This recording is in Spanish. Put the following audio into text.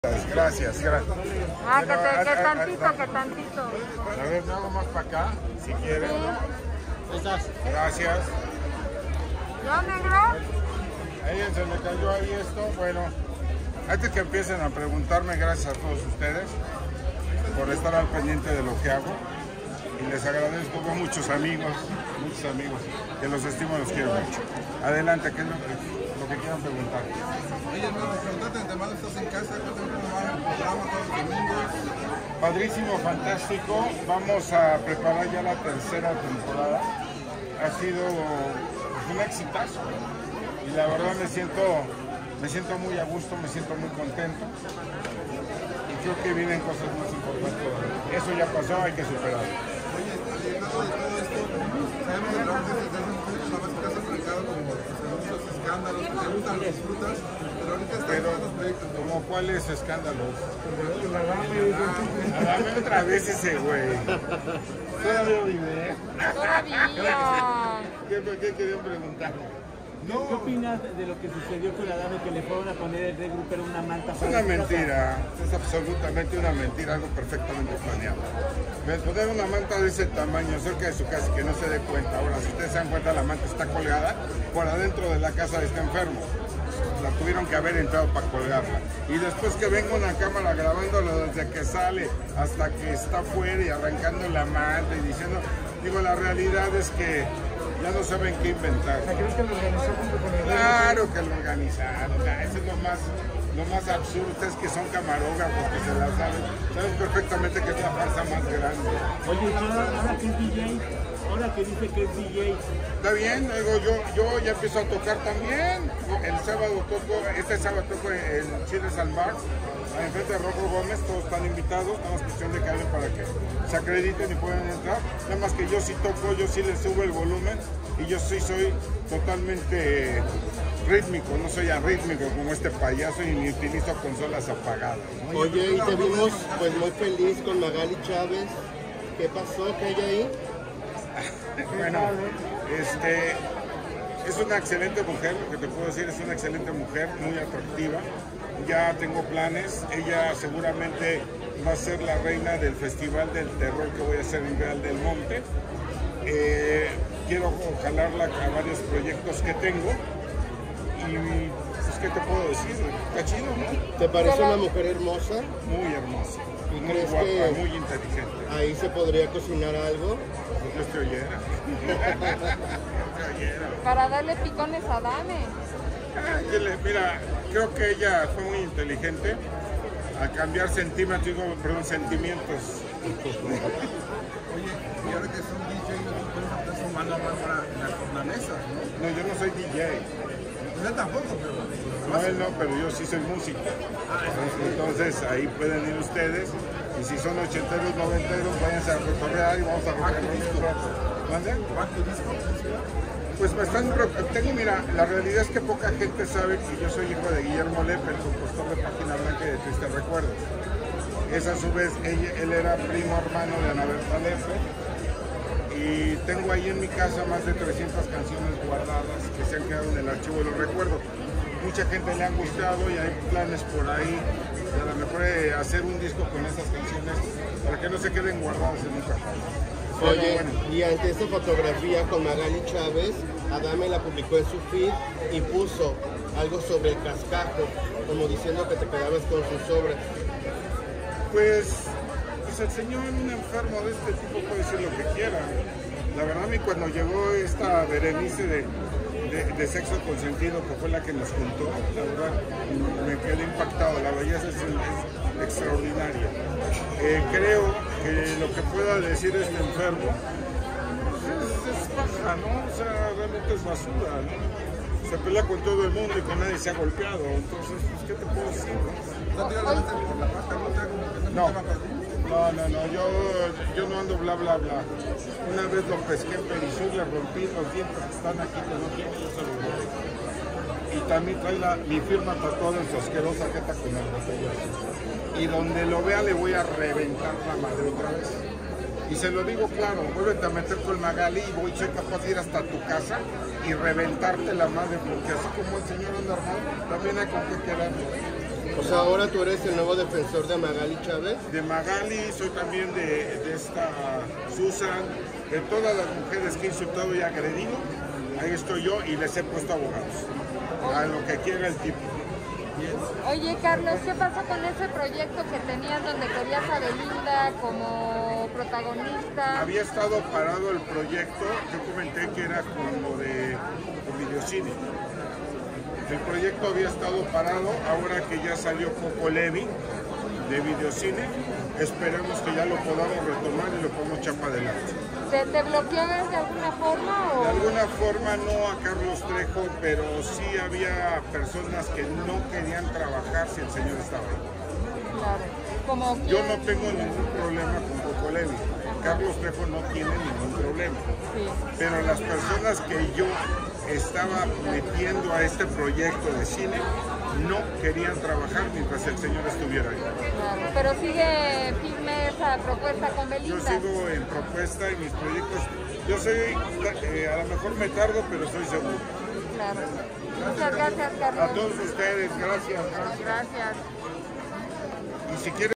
Gracias, gracias. Ah, que tantito, que tantito. A ver, nada más para acá, si quieren. Gracias. ¿Yo, negro? Ahí se le cayó ahí esto. Bueno, antes que empiecen a preguntarme, gracias a todos ustedes por estar al pendiente de lo que hago. Y les agradezco a muchos amigos, que los estimo y los quiero mucho. Adelante, ¿qué es lo que quieran preguntar? Oye, hermano, preguntarte de antemano, estás en casa, cuéntame cómo va el programa todos los domingos. Padrísimo, fantástico. Vamos a preparar ya la tercera temporada. Ha sido un exitazo. Y la verdad me siento muy a gusto, me siento muy contento. Y creo que vienen cosas más importantes. Eso ya pasó, hay que superarlo. Oye, llegado de todo esto, sabemos que trabajas desde hace mucho tiempo, nada más que te has enfrentado como muchos escándalos, que te gustan, los disfrutas, pero ahorita están en los proyectos. ¿Como cuáles escándalos? Dame otra vez ese güey. Todavía vive. Todavía. ¿Qué querían preguntar? ¿Qué opinas de lo que sucedió con la dama que le fueron a poner el Red Grouper una manta? Es una mentira, es absolutamente una mentira, algo perfectamente planeado. Poner una manta de ese tamaño cerca de su casa y que no se dé cuenta. Ahora, si ustedes se dan cuenta, la manta está colgada, por adentro de la casa está enfermo. La tuvieron que haber entrado para colgarla. Y después que venga una cámara grabándolo desde que sale hasta que está fuera y arrancando la manta y diciendo, digo, la realidad es que ya no saben qué inventar. ¿Crees que lo organizó junto con el Claro que lo organizaron, eso es lo más absurdo. Ustedes que son camarógrafos, que se la saben perfectamente que es la farsa más grande. Oye, ahora que es DJ, ahora que dice que es DJ. Está bien, digo, yo ya empiezo a tocar también. El sábado toco, este sábado toco en Chiles al Mar, enfrente de Rocco Gómez, todos están invitados, nada más cuestión de que hablen para que se acrediten y puedan entrar. Nada más que yo sí toco, yo sí les subo el volumen y yo sí soy totalmente rítmico, no soy arrítmico como este payaso y ni utilizo consolas apagadas, ¿no? Oye, y te vimos pues muy feliz con Magali Chávez. ¿Qué pasó? ¿Qué hay ahí? Bueno, es una excelente mujer, lo que te puedo decir, es una excelente mujer, muy atractiva. Ya tengo planes, ella seguramente va a ser la reina del Festival del Terror que voy a hacer en Real del Monte. Quiero jalarla a varios proyectos que tengo y pues, ¿qué te puedo decir? Está chido, ¿no? ¿Te parece una mujer hermosa? Muy hermosa, ¿Y muy crees guapa, que muy inteligente. ahí se podría cocinar algo? Yo estoy oyera. Para darle picones a Dame. Mira, creo que ella fue muy inteligente al cambiar sentimientos. Oye, y ahora que son DJ, ¿no puedes meter su mano a mano en la tornamesa, no? No, yo no soy DJ. Pues él tampoco, pero... No, él no, pero yo sí soy músico. Entonces ahí pueden ir ustedes. Y si son ochenteros, noventeros, váyanse a recorrer y vamos a recorrer un rato. ¿Mande? ¿Cuánto disco? Pues me están preocupando. Mira, la realidad es que poca gente sabe que yo soy hijo de Guillermo Lepe, el compositor de Página Blanca y de Tristes Recuerdos. Es a su vez, él era primo hermano de Ana Berta Lepe. Y tengo ahí en mi casa más de 300 canciones guardadas que se han quedado en el archivo de los recuerdos. Mucha gente le han gustado y hay planes por ahí de a lo mejor hacer un disco con esas canciones para que no se queden guardadas en un cajón. Oye, Bueno. y ante esta fotografía con Magali Chávez, Adame la publicó en su feed y puso algo sobre el cascajo, como diciendo que te quedabas con sus obras. Pues el señor, un enfermo de este tipo, puede decir lo que quiera. La verdad, a mí cuando llegó esta Berenice de Sexo Consentido, que fue la que nos juntó, la verdad me quedé impactado. La belleza es extraordinaria. Creo que lo que pueda decir este enfermo es paja, ¿no? O sea, realmente es basura, ¿no? Se pelea con todo el mundo y con nadie se ha golpeado. Entonces, pues, ¿qué te puedo decir? ¿No te ibas a meter por la pasta rota como que no te va para ti? No, yo no ando bla bla bla. Una vez lo pesqué en Perisur, le rompí los dientes que están aquí, que no quiero, yo se los rompí. Y también trae mi firma tatuada en su asquerosa jeta con el botellazo. Y donde lo vea le voy a reventar la madre otra vez. Y se lo digo claro, vuélvete a meter con Magali y soy capaz de ir hasta tu casa y reventarte la madre, porque así como el señor anda armado, también hay con qué quedarlo. O sea, ahora tú eres el nuevo defensor de Magali Chávez. De Magali, soy también de esta Susan, de todas las mujeres que he insultado y agredido. Ahí estoy yo y les he puesto abogados, a lo que quiera el tipo. Oye, Carlos, ¿qué pasó con ese proyecto que tenías donde querías a Belinda como protagonista? Había estado parado el proyecto, yo comenté que era con lo de Videocine. El proyecto había estado parado, ahora que ya salió Coco Levi de Videocine, esperemos que ya lo podamos retomar y lo podamos echar para adelante. ¿Te bloquearon de alguna forma? O... De alguna forma no a Carlos Trejo, pero sí había personas que no querían trabajar si el señor estaba ahí. Claro. ¿Como quién? Yo no tengo ningún problema con Coco Levi. Carlos Trejo no tiene ningún problema. Sí. Pero las personas que yo estaba metiendo a este proyecto de cine no querían trabajar mientras el señor estuviera ahí. Claro. Pero sigue firme esa propuesta con Belinda. Yo sigo en propuesta en mis proyectos. Yo soy, a lo mejor me tardo, pero soy seguro. Claro. Muchas gracias, Carlos. A todos ustedes, gracias. Gracias. Y si quieren